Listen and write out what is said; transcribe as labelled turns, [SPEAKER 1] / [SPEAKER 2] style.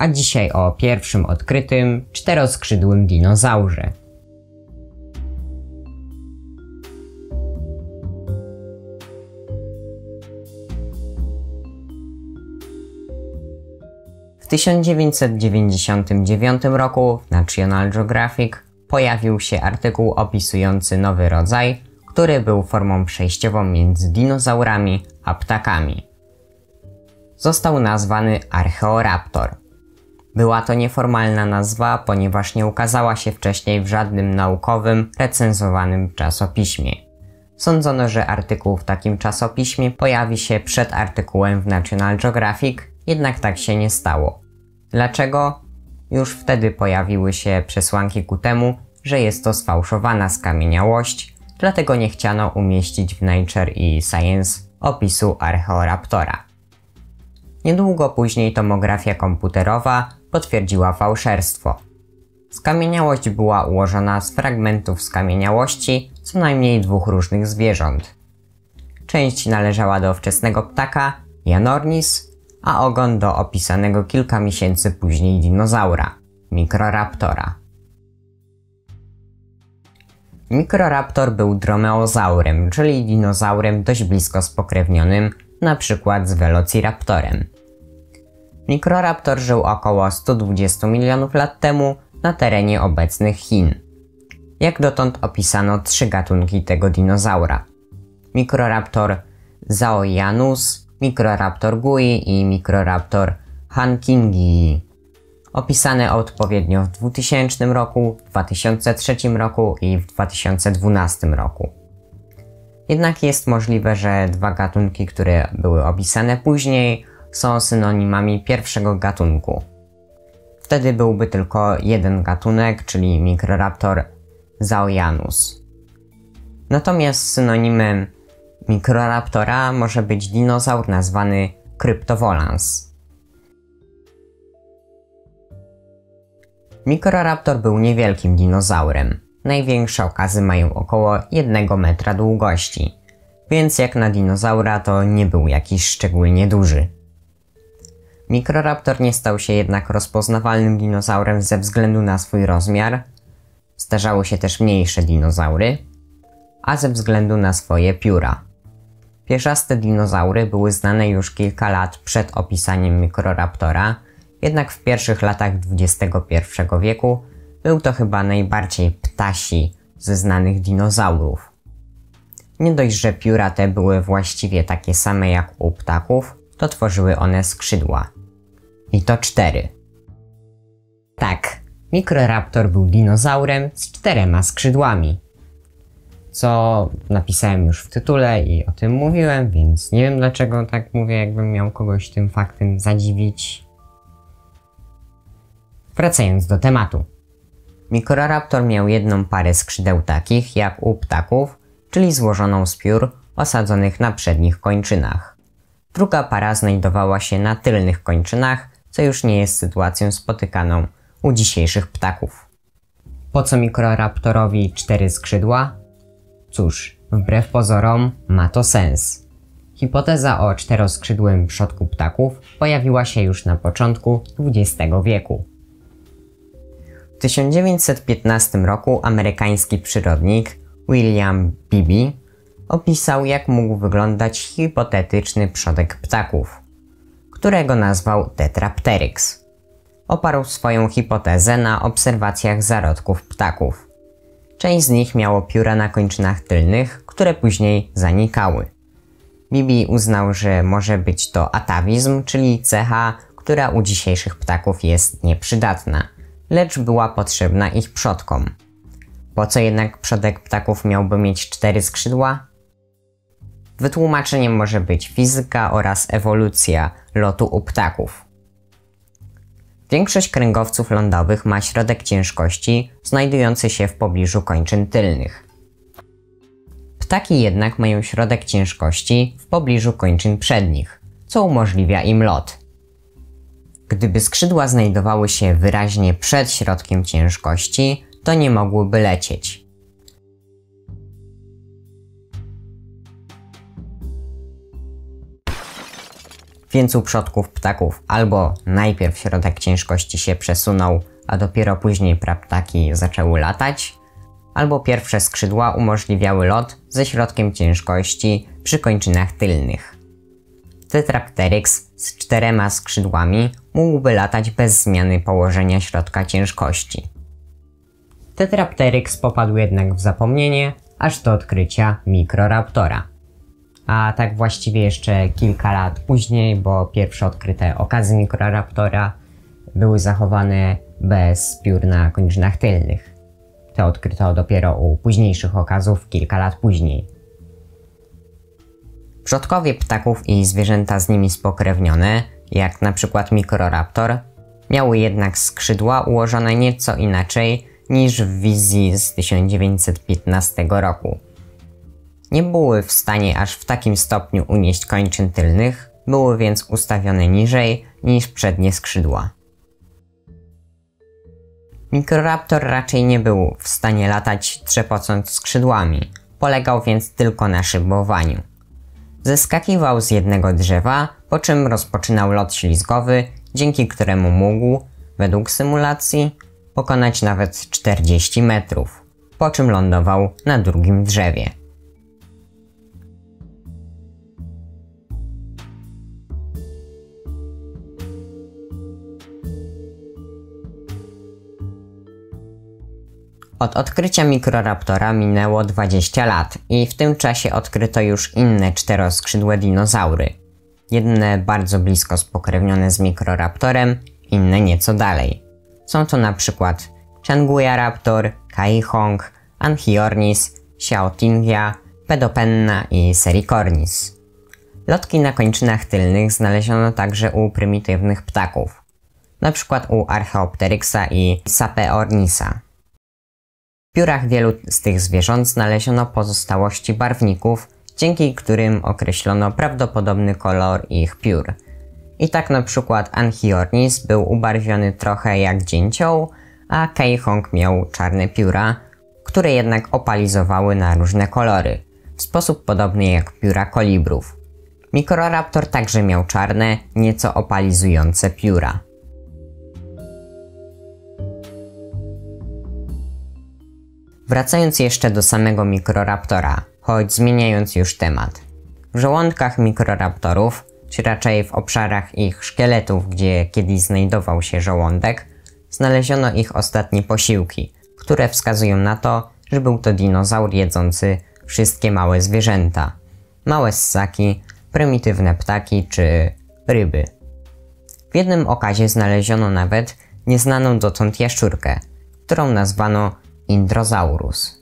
[SPEAKER 1] a dzisiaj o pierwszym odkrytym, czteroskrzydłym dinozaurze. W 1999 roku w National Geographic pojawił się artykuł opisujący nowy rodzaj, który był formą przejściową między dinozaurami a ptakami. Został nazwany Archaeoraptor. Była to nieformalna nazwa, ponieważ nie ukazała się wcześniej w żadnym naukowym, recenzowanym czasopiśmie. Sądzono, że artykuł w takim czasopiśmie pojawi się przed artykułem w National Geographic, jednak tak się nie stało. Dlaczego? Już wtedy pojawiły się przesłanki ku temu, że jest to sfałszowana skamieniałość, dlatego nie chciano umieścić w Nature i Science opisu Archaeoraptora. Niedługo później tomografia komputerowa potwierdziła fałszerstwo. Skamieniałość była ułożona z fragmentów skamieniałości co najmniej dwóch różnych zwierząt. Część należała do wczesnego ptaka Janornis, a ogon do opisanego kilka miesięcy później dinozaura, Microraptora. Microraptor był dromeozaurem, czyli dinozaurem dość blisko spokrewnionym, np. z Velociraptorem. Microraptor żył około 120 milionów lat temu na terenie obecnych Chin. Jak dotąd opisano 3 gatunki tego dinozaura: Microraptor zaoianus, Microraptor gui i Microraptor hankingii, opisane odpowiednio w 2000 roku, w 2003 roku i w 2012 roku. Jednak jest możliwe, że 2 gatunki, które były opisane później, są synonimami pierwszego gatunku. Wtedy byłby tylko jeden gatunek, czyli Microraptor zaoianus. Natomiast synonimem Microraptora może być dinozaur nazwany Cryptovolans. Microraptor był niewielkim dinozaurem. Największe okazy mają około 1 metra długości, więc jak na dinozaura to nie był jakiś szczególnie duży. Microraptor nie stał się jednak rozpoznawalnym dinozaurem ze względu na swój rozmiar, zdarzały się też mniejsze dinozaury, a ze względu na swoje pióra. Pierzaste dinozaury były znane już kilka lat przed opisaniem Microraptora, jednak w pierwszych latach XXI wieku był to chyba najbardziej ptasi ze znanych dinozaurów. Nie dość, że pióra te były właściwie takie same jak u ptaków, to tworzyły one skrzydła. I to 4. Tak, Microraptor był dinozaurem z 4 skrzydłami. Co napisałem już w tytule i o tym mówiłem, więc nie wiem dlaczego tak mówię, jakbym miał kogoś tym faktem zadziwić. Wracając do tematu. Microraptor miał 1 parę skrzydeł takich jak u ptaków, czyli złożoną z piór osadzonych na przednich kończynach. Druga para znajdowała się na tylnych kończynach, co już nie jest sytuacją spotykaną u dzisiejszych ptaków. Po co Microraptorowi 4 skrzydła? Cóż, wbrew pozorom ma to sens. Hipoteza o 4-skrzydłym przodku ptaków pojawiła się już na początku XX wieku. W 1915 roku amerykański przyrodnik William Beebe opisał, jak mógł wyglądać hipotetyczny przodek ptaków, którego nazwał Tetrapteryx. Oparł swoją hipotezę na obserwacjach zarodków ptaków. Część z nich miało pióra na kończynach tylnych, które później zanikały. Beebe uznał, że może być to atawizm, czyli cecha, która u dzisiejszych ptaków jest nieprzydatna, lecz była potrzebna ich przodkom. Po co jednak przodek ptaków miałby mieć 4 skrzydła? Wytłumaczeniem może być fizyka oraz ewolucja lotu u ptaków. Większość kręgowców lądowych ma środek ciężkości znajdujący się w pobliżu kończyn tylnych. Ptaki jednak mają środek ciężkości w pobliżu kończyn przednich, co umożliwia im lot. Gdyby skrzydła znajdowały się wyraźnie przed środkiem ciężkości, to nie mogłyby lecieć. Więc u przodków ptaków albo najpierw środek ciężkości się przesunął, a dopiero później praptaki zaczęły latać, albo pierwsze skrzydła umożliwiały lot ze środkiem ciężkości przy kończynach tylnych. Tetrapteryx z 4 skrzydłami mógłby latać bez zmiany położenia środka ciężkości. Tetrapteryx popadł jednak w zapomnienie aż do odkrycia Microraptora. A tak właściwie jeszcze kilka lat później, bo pierwsze odkryte okazy Microraptora były zachowane bez piór na kończynach tylnych. Te odkryto dopiero u późniejszych okazów kilka lat później. Przodkowie ptaków i zwierzęta z nimi spokrewnione, jak na przykład Microraptor, miały jednak skrzydła ułożone nieco inaczej niż w wizji z 1915 roku. Nie były w stanie aż w takim stopniu unieść kończyn tylnych, były więc ustawione niżej niż przednie skrzydła. Microraptor raczej nie był w stanie latać trzepocąc skrzydłami, polegał więc tylko na szybowaniu. Zeskakiwał z jednego drzewa, po czym rozpoczynał lot ślizgowy, dzięki któremu mógł, według symulacji, pokonać nawet 40 metrów, po czym lądował na drugim drzewie. Od odkrycia Microraptora minęło 20 lat i w tym czasie odkryto już inne czteroskrzydłe dinozaury. Jedne bardzo blisko spokrewnione z Microraptorem, inne nieco dalej. Są to na przykład Changuya-raptor, Kaihong, Anchiornis, Xiaotingia, Pedopenna i Sericornis. Lotki na kończynach tylnych znaleziono także u prymitywnych ptaków, na przykład u Archaeopteryxa i Sapeornisa. W piórach wielu z tych zwierząt znaleziono pozostałości barwników, dzięki którym określono prawdopodobny kolor ich piór. I tak na przykład Anchiornis był ubarwiony trochę jak dzięcioł, a Kaihong miał czarne pióra, które jednak opalizowały na różne kolory, w sposób podobny jak pióra kolibrów. Microraptor także miał czarne, nieco opalizujące pióra. Wracając jeszcze do samego Microraptora, choć zmieniając już temat. W żołądkach Microraptorów, czy raczej w obszarach ich szkieletów, gdzie kiedyś znajdował się żołądek, znaleziono ich ostatnie posiłki, które wskazują na to, że był to dinozaur jedzący wszystkie małe zwierzęta, małe ssaki, prymitywne ptaki czy ryby. W jednym okazie znaleziono nawet nieznaną dotąd jaszczurkę, którą nazwano Indrosaurus.